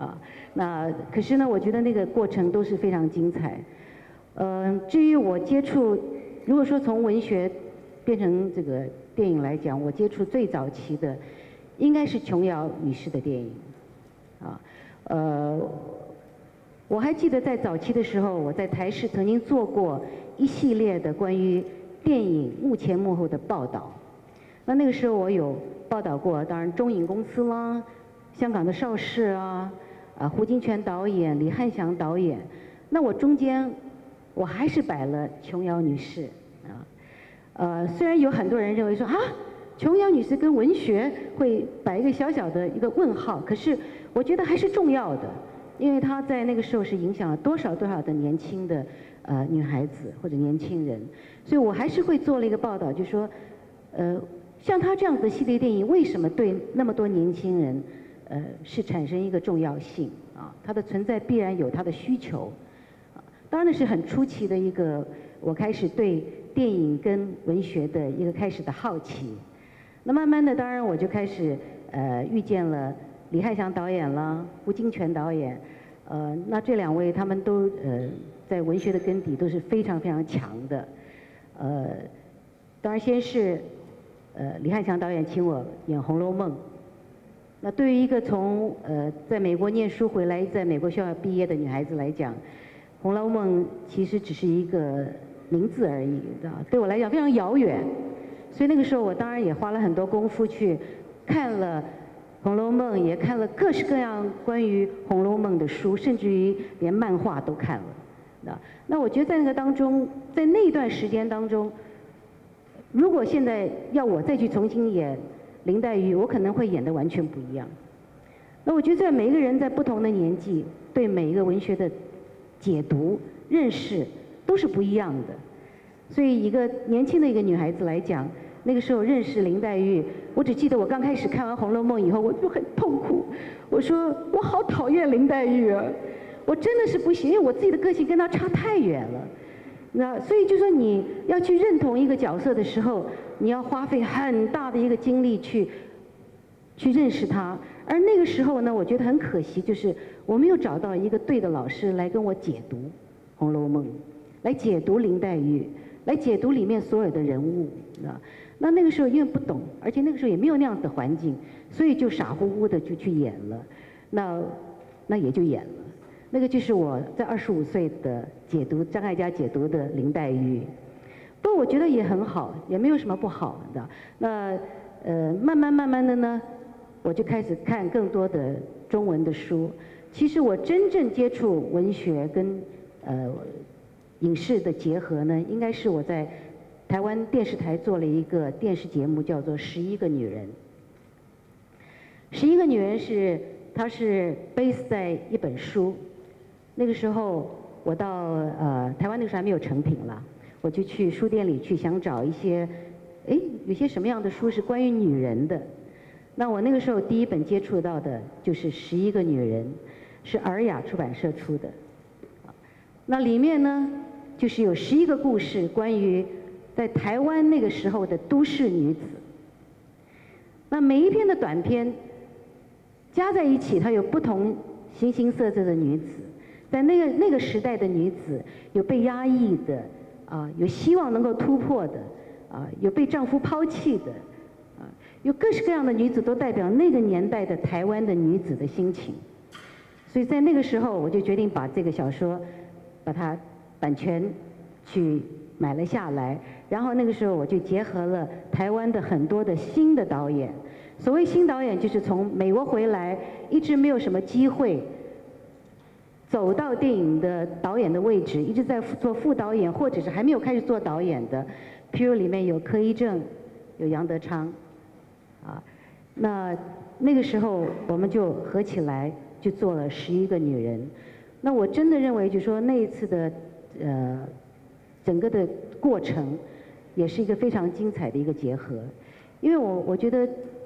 啊。那可是呢，我觉得那个过程都是非常精彩。嗯、呃，至于我接触，如果说从文学变成这个电影来讲，我接触最早期的应该是琼瑶女士的电影，啊，呃，我还记得在早期的时候，我在台视曾经做过一系列的关于电影幕前幕后的报道。那那个时候我有报道过，当然中影公司啦，香港的邵氏啊，啊胡金铨导演、李翰祥导演。那我中间我还是摆了琼瑶女士啊，呃，虽然有很多人认为说啊，琼瑶女士跟文学会摆一个小小的一个问号，可是我觉得还是重要的，因为她在那个时候是影响了多少多少的年轻的呃女孩子或者年轻人，所以我还是会做了一个报道，就说，呃。像他这样子的系列电影，为什么对那么多年轻人，呃，是产生一个重要性啊？它的存在必然有它的需求，啊，当然那是很初期的一个，我开始对电影跟文学的一个开始的好奇。那慢慢的，当然我就开始呃遇见了李翰祥导演啦，胡金铨导演，呃，那这两位他们都呃在文学的根底都是非常非常强的，呃，当然先是。呃，李翰祥导演请我演《红楼梦》。那对于一个从呃在美国念书回来，在美国学校毕业的女孩子来讲，《红楼梦》其实只是一个名字而已，对我来讲非常遥远。所以那个时候，我当然也花了很多功夫去看了《红楼梦》，也看了各式各样关于《红楼梦》的书，甚至于连漫画都看了。那那我觉得在那个当中，在那段时间当中。如果现在要我再去重新演林黛玉，我可能会演得完全不一样。那我觉得在每一个人在不同的年纪，对每一个文学的解读、认识都是不一样的。所以一个年轻的一个女孩子来讲，那个时候认识林黛玉，我只记得我刚开始看完《红楼梦》以后，我就很痛苦。我说我好讨厌林黛玉啊，我真的是不行，因为我自己的个性跟她差太远了。那所以就说你要去认同一个角色的时候，你要花费很大的一个精力去去认识他。而那个时候呢，我觉得很可惜，就是我没有找到一个对的老师来跟我解读《红楼梦》，来解读林黛玉，来解读里面所有的人物。那那那个时候因为不懂，而且那个时候也没有那样的环境，所以就傻乎乎的就去演了。那那也就演了。那个就是我在二十五岁的解读张艾嘉解读的林黛玉，不过我觉得也很好，也没有什么不好的。那呃慢慢慢慢的呢，我就开始看更多的中文的书。其实我真正接触文学跟呃影视的结合呢，应该是我在台湾电视台做了一个电视节目，叫做《十一个女人》。十一个女人是它是 base 在一本书。那个时候我到呃台湾那个时候还没有成品了，我就去书店里去想找一些，哎，有些什么样的书是关于女人的。那我那个时候第一本接触到的就是《十一个女人》，是尔雅出版社出的。那里面呢，就是有十一个故事，关于在台湾那个时候的都市女子。那每一篇的短篇加在一起，它有不同形形色色的女子。在那个那个时代的女子，有被压抑的，啊，有希望能够突破的，啊，有被丈夫抛弃的，啊，有各式各样的女子都代表那个年代的台湾的女子的心情。所以在那个时候，我就决定把这个小说，把它版权去买了下来。然后那个时候我就结合了台湾的很多的新的导演。所谓新导演，就是从美国回来，一直没有什么机会。走到电影的导演的位置，一直在做副导演，或者是还没有开始做导演的，譬如里面有柯一正，有杨德昌，啊，那那个时候我们就合起来就做了《十一个女人》。那我真的认为，就说那一次的呃整个的过程，也是一个非常精彩的一个结合，因为我我觉得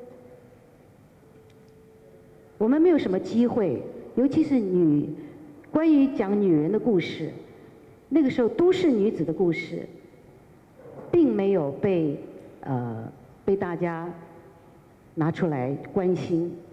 我们没有什么机会，尤其是女。关于讲女人的故事，那个时候都市女子的故事，并没有被呃被大家拿出来关心。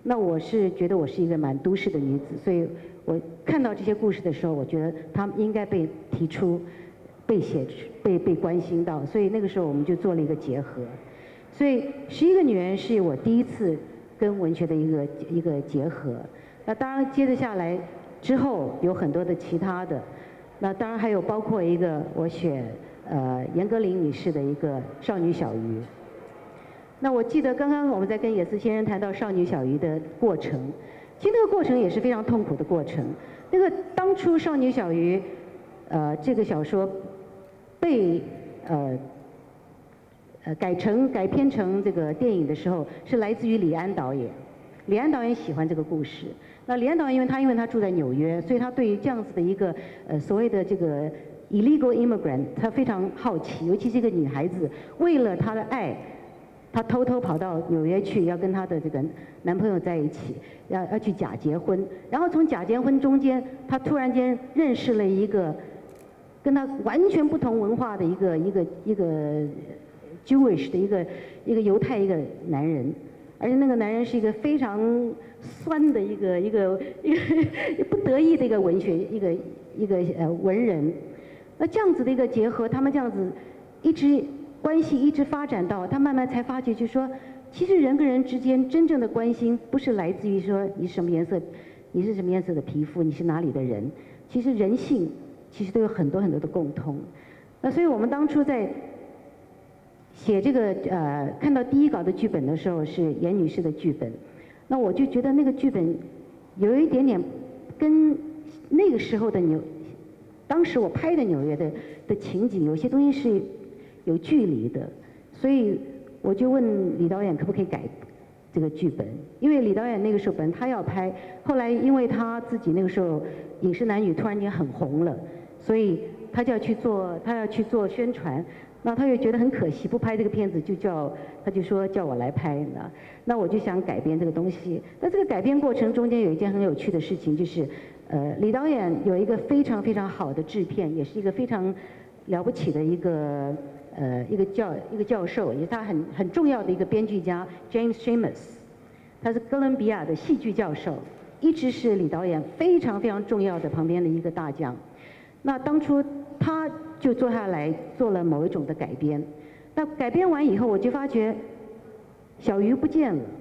那我是觉得我是一个蛮都市的女子，所以我看到这些故事的时候，我觉得他们应该被提出、被写、被被关心到，所以那个时候我们就做了一个结合。所以《十一个女人》是我第一次跟文学的一个一个结合。那当然接着下来之后有很多的其他的，那当然还有包括一个我选呃严歌苓女士的一个《少女小鱼》。那我记得刚刚我们在跟野思先生谈到少女小鱼的过程，其实那个过程也是非常痛苦的过程。那个当初少女小鱼，呃，这个小说被呃呃改成改编成这个电影的时候，是来自于李安导演。李安导演喜欢这个故事。那李安导演因为他因为他住在纽约，所以他对于这样子的一个呃所谓的这个 illegal immigrant， 他非常好奇，尤其是一个女孩子为了她的爱。她偷偷跑到纽约去，要跟她的这个男朋友在一起，要要去假结婚。然后从假结婚中间，她突然间认识了一个跟她完全不同文化的一个一个一个 Jewish 的一个一个犹太一个男人，而且那个男人是一个非常酸的一个一个一个不得意的一个文学一个一个呃文人。那这样子的一个结合，他们这样子一直。关系一直发展到他慢慢才发觉，就说其实人跟人之间真正的关心不是来自于说你是什么颜色，你是什么颜色的皮肤，你是哪里的人，其实人性其实都有很多很多的共通。那所以我们当初在写这个呃看到第一稿的剧本的时候是严女士的剧本，那我就觉得那个剧本有一点点跟那个时候的纽，当时我拍的纽约的的情景有些东西是。有距离的，所以我就问李导演可不可以改这个剧本，因为李导演那个时候本来他要拍，后来因为他自己那个时候《饮食男女》突然间很红了，所以他就要去做他要去做宣传，那他又觉得很可惜不拍这个片子，就叫他就说叫我来拍呢，那我就想改编这个东西。那这个改编过程中间有一件很有趣的事情，就是呃李导演有一个非常非常好的制片，也是一个非常了不起的一个。呃，一个教一个教授，也是他很很重要的一个编剧家 James Schamus， 他是哥伦比亚的戏剧教授，一直是李导演非常非常重要的旁边的一个大将。那当初他就坐下来做了某一种的改编，那改编完以后，我就发觉小鱼不见了，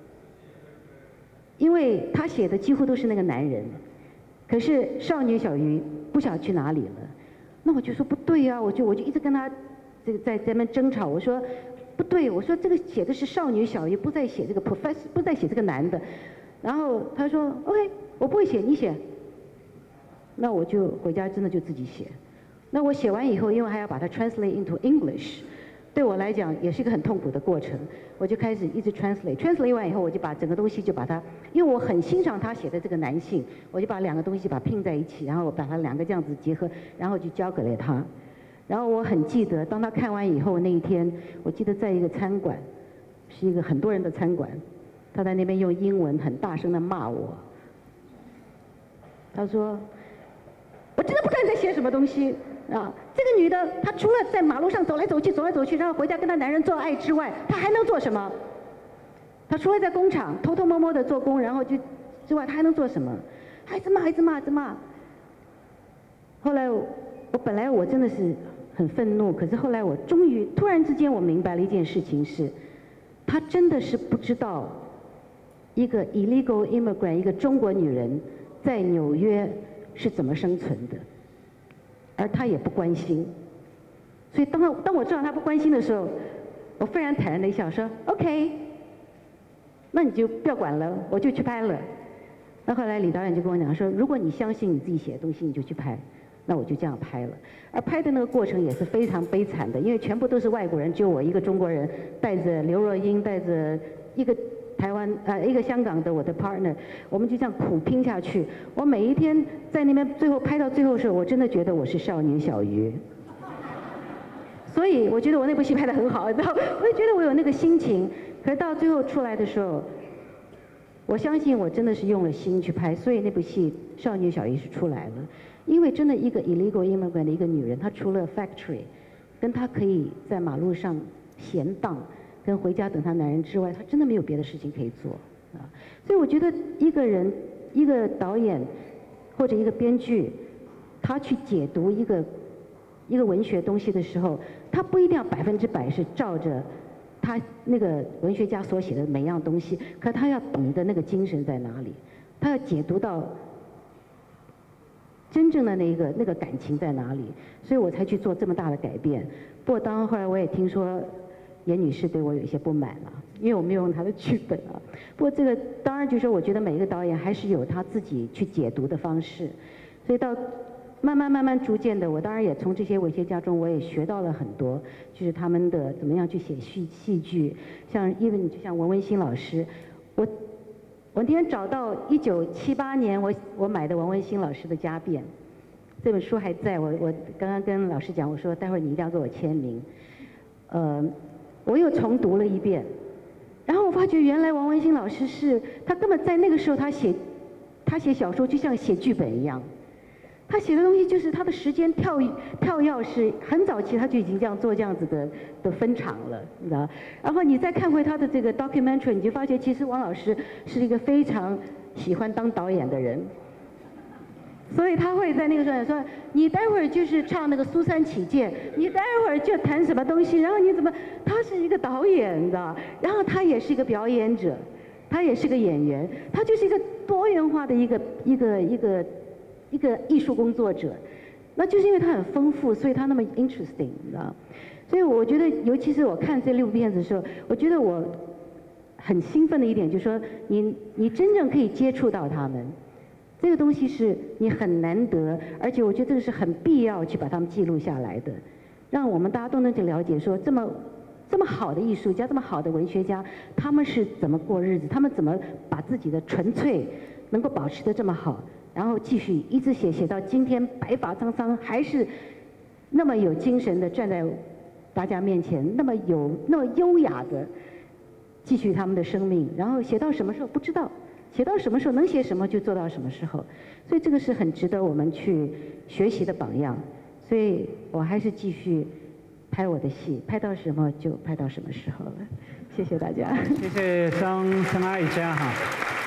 因为他写的几乎都是那个男人，可是少女小鱼不晓得去哪里了。那我就说不对呀、啊，我就我就一直跟他。这个在在那边争吵，我说不对，我说这个写的是少女小鱼，不再写这个 professor， 不再写这个男的。然后他说 OK， 我不会写，你写。那我就回家真的就自己写。那我写完以后，因为还要把它 translate into English， 对我来讲也是一个很痛苦的过程。我就开始一直 translate，translate 完以后，我就把整个东西就把它，因为我很欣赏他写的这个男性，我就把两个东西把它拼在一起，然后我把它两个这样子结合，然后就交给了他。然后我很记得，当他看完以后那一天，我记得在一个餐馆，是一个很多人的餐馆，他在那边用英文很大声的骂我。他说：“我真的不知道你在写什么东西啊！这个女的，她除了在马路上走来走去、走来走去，然后回家跟她男人做爱之外，她还能做什么？她除了在工厂偷偷摸摸的做工，然后就之外，她还能做什么？还是骂，一直骂，一直骂。后来我本来我真的是。”很愤怒，可是后来我终于突然之间我明白了一件事情是，她真的是不知道一个 illegal immigrant 一个中国女人在纽约是怎么生存的，而她也不关心。所以当当我知道她不关心的时候，我非常坦然的一笑说 OK， 那你就不要管了，我就去拍了。那后来李导演就跟我讲说，如果你相信你自己写的东西，你就去拍。那我就这样拍了，而拍的那个过程也是非常悲惨的，因为全部都是外国人，只有我一个中国人，带着刘若英，带着一个台湾呃一个香港的我的 partner， 我们就这样苦拼下去。我每一天在那边，最后拍到最后的时候，我真的觉得我是少女小鱼。所以我觉得我那部戏拍得很好，你知道，我就觉得我有那个心情。可是到最后出来的时候，我相信我真的是用了心去拍，所以那部戏《少女小鱼》是出来了。因为真的一个 illegal immigrant 的一个女人，她除了 factory， 跟她可以在马路上闲荡，跟回家等她男人之外，她真的没有别的事情可以做。 啊。所以我觉得一个人、一个导演或者一个编剧，他去解读一个一个文学东西的时候，他不一定要百分之百是照着他那个文学家所写的每样东西，可他要懂得那个精神在哪里，他要解读到真正的那个那个感情在哪里，所以我才去做这么大的改变。不过当然后来我也听说严女士对我有一些不满了，因为我没有用她的剧本啊。不过这个当然就是说，我觉得每一个导演还是有他自己去解读的方式，所以到慢慢慢慢逐渐的，我当然也从这些文学家中我也学到了很多，就是他们的怎么样去写戏戏剧，像因为就像文文新老师，我我那天找到一九七八年我我买的文文新老师的家变，这本书还在我我刚刚跟老师讲，我说待会儿你一定要给我签名，呃。我又重读了一遍，然后我发觉原来王文兴老师是他根本在那个时候他写他写小说就像写剧本一样，他写的东西就是他的时间跳跳跃是很早期他就已经这样做这样子的的分场了，你知道？然后你再看回他的这个 documentary， 你就发觉其实王老师是一个非常喜欢当导演的人。所以他会在那个时候说，你待会儿就是唱那个苏三起解，你待会儿就弹什么东西，然后你怎么？他是一个导演，你知道？然后他也是一个表演者，他也是个演员，他就是一个多元化的一个一个一个一个艺术工作者。那就是因为他很丰富，所以他那么 interesting， 你知道？所以我觉得，尤其是我看这六部片子的时候，我觉得我很兴奋的一点就是说，你你真正可以接触到他们。这个东西是你很难得，而且我觉得这个是很必要去把它们记录下来的，让我们大家都能去了解说，这么这么好的艺术家，这么好的文学家，他们是怎么过日子，他们怎么把自己的纯粹能够保持得这么好，然后继续一直写写到今天白发苍苍，还是那么有精神的站在大家面前，那么有那么优雅的继续他们的生命，然后写到什么时候不知道。写到什么时候能写什么就做到什么时候，所以这个是很值得我们去学习的榜样。所以我还是继续拍我的戏，拍到什么就拍到什么时候了。谢谢大家。 谢谢张张艾嘉哈，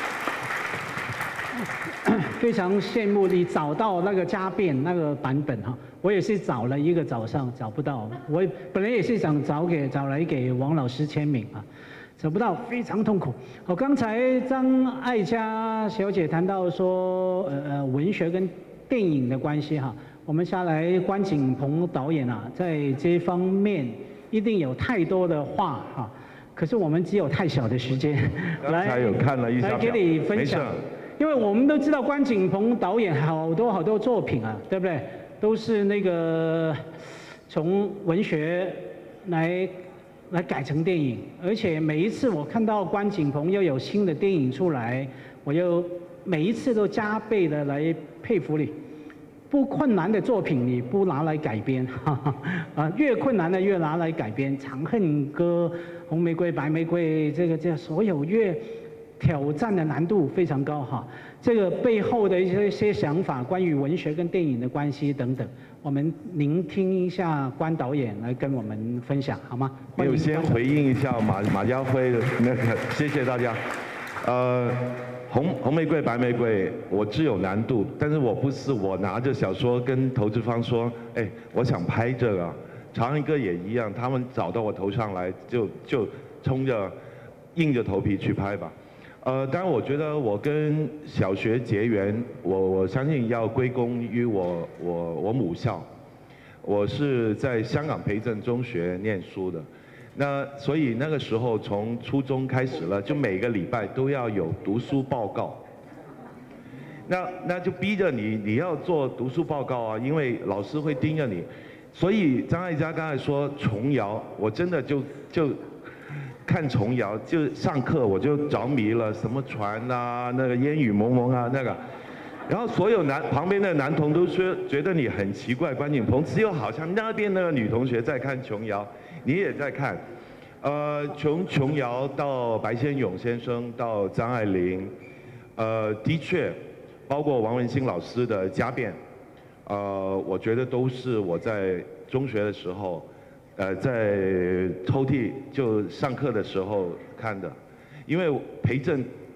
非常羡慕你找到那个家变那个版本哈，我也是找了一个早上找不到，我本来也是想找给找来给王老师签名啊。找不到，非常痛苦。好，刚才张艾嘉小姐谈到说，呃呃，文学跟电影的关系哈，我们下来关锦鹏导演啊，在这方面一定有太多的话哈，可是我们只有太小的时间， 来，刚才有看了一下来给你分享。因为我们都知道关锦鹏导演好多好多作品啊，对不对？都是那个从文学来。来改成电影，而且每一次我看到关锦鹏又有新的电影出来，我又每一次都加倍的来佩服你。不困难的作品你不拿来改编，哈哈啊，越困难的越拿来改编，《长恨歌》《红玫瑰》《白玫瑰》，这个这所有越挑战的难度非常高哈。这个背后的一些一些想法，关于文学跟电影的关系等等。我们聆听一下关导演来跟我们分享，好吗？ 没有先回应一下马马家辉的那个，谢谢大家。呃，红红玫瑰白玫瑰，我知有难度，但是我不是我拿着小说跟投资方说，哎，我想拍这个，长恨歌也一样，他们找到我头上来就就冲着硬着头皮去拍吧。呃，当然，我觉得我跟小学结缘，我我相信要归功于我我我母校，我是在香港培正中学念书的，那所以那个时候从初中开始了，就每个礼拜都要有读书报告，那那就逼着你你要做读书报告啊，因为老师会盯着你，所以张艾嘉刚才说琼瑶，我真的就就。看琼瑶就上课我就着迷了，什么船啊，那个烟雨蒙蒙啊那个，然后所有男旁边的男童都说觉得你很奇怪，关锦鹏，只有好像那边那个女同学在看琼瑶，你也在看，呃，从琼瑶到白先勇先生到张爱玲，呃，的确，包括王文兴老师的家变，呃，我觉得都是我在中学的时候。呃，在抽屉就上课的时候看的，因为培正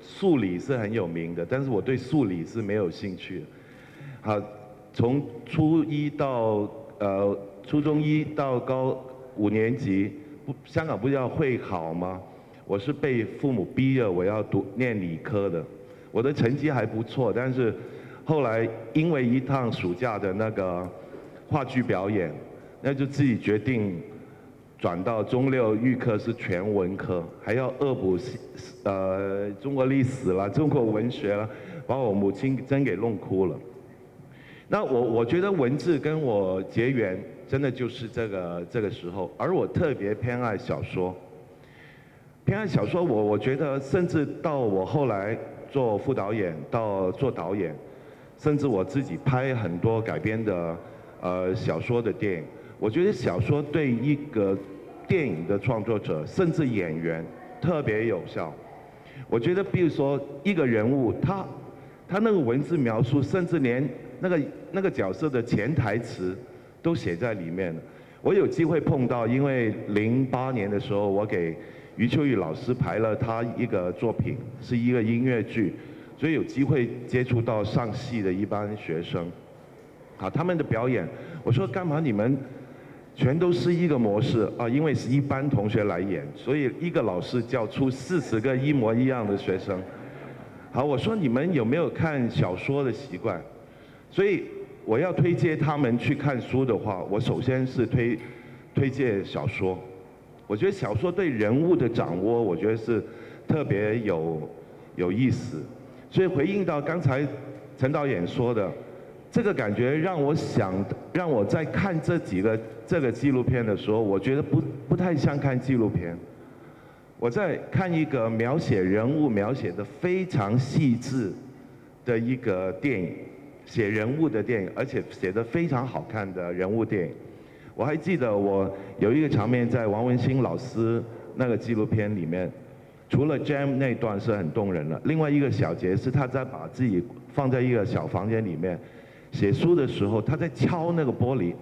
数理是很有名的，但是我对数理是没有兴趣的。好，从初一到呃初中一到高五年级，不香港不是要会考吗？我是被父母逼着我要读念理科的，我的成绩还不错，但是后来因为一趟暑假的那个话剧表演，那就自己决定转到中六预科是全文科，还要恶补呃中国历史啦、中国文学啦，把我母亲真给弄哭了。那我我觉得文字跟我结缘，真的就是这个这个时候，而我特别偏爱小说。偏爱小说，我我觉得甚至到我后来做副导演，到做导演，甚至我自己拍很多改编的呃小说的电影，我觉得小说对一个电影的创作者，甚至演员特别有效。我觉得，比如说一个人物，他他那个文字描述，甚至连那个那个角色的潜台词都写在里面了。我有机会碰到，因为零八年的时候，我给余秋雨老师排了他一个作品，是一个音乐剧，所以有机会接触到上戏的一班学生。好，他们的表演，我说干嘛你们全都是一个模式啊？因为是一班同学来演，所以一个老师教出四十个一模一样的学生。好，我说你们有没有看小说的习惯？所以我要推荐他们去看书的话，我首先是推推荐小说。我觉得小说对人物的掌握，我觉得是特别有有意思。所以回应到刚才陈导演说的，这个感觉让我想，让我在看这几个这个纪录片的时候，我觉得不不太像看纪录片。我在看一个描写人物描写的非常细致的一个电影，写人物的电影，而且写得非常好看的人物电影。我还记得我有一个场面在王文兴老师那个纪录片里面，除了 Jam 那段是很动人的，另外一个小节是他在把自己放在一个小房间里面写书的时候，他在敲那个玻璃，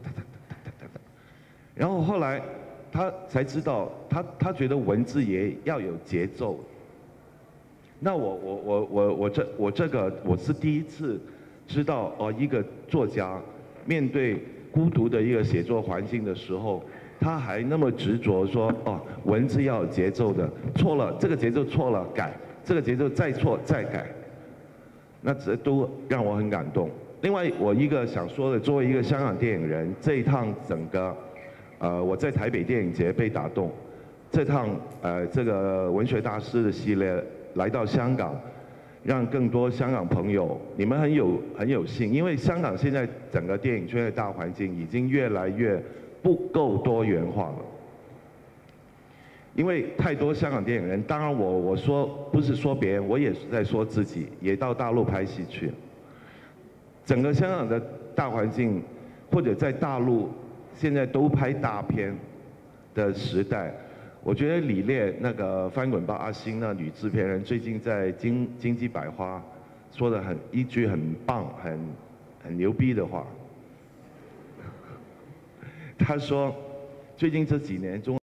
然后后来他才知道，他他觉得文字也要有节奏。那我我我我我这我这个我是第一次知道哦，一个作家面对孤独的一个写作环境的时候，他还那么执着说哦，文字要有节奏的，错了这个节奏错了改，这个节奏再错再改，那这都让我很感动。另外，我一个想说的，作为一个香港电影人，这一趟整个，呃，我在台北电影节被打动，这趟呃这个文学大师的系列来到香港。让更多香港朋友，你们很有很有幸，因为香港现在整个电影圈的大环境已经越来越不够多元化了。因为太多香港电影人，当然我我说不是说别人，我也是在说自己，也到大陆拍戏去。整个香港的大环境，或者在大陆现在都拍大片的时代。我觉得李烈那个翻滚吧阿星那女制片人最近在经经济百花说的很一句很棒很很牛逼的话，他说最近这几年中。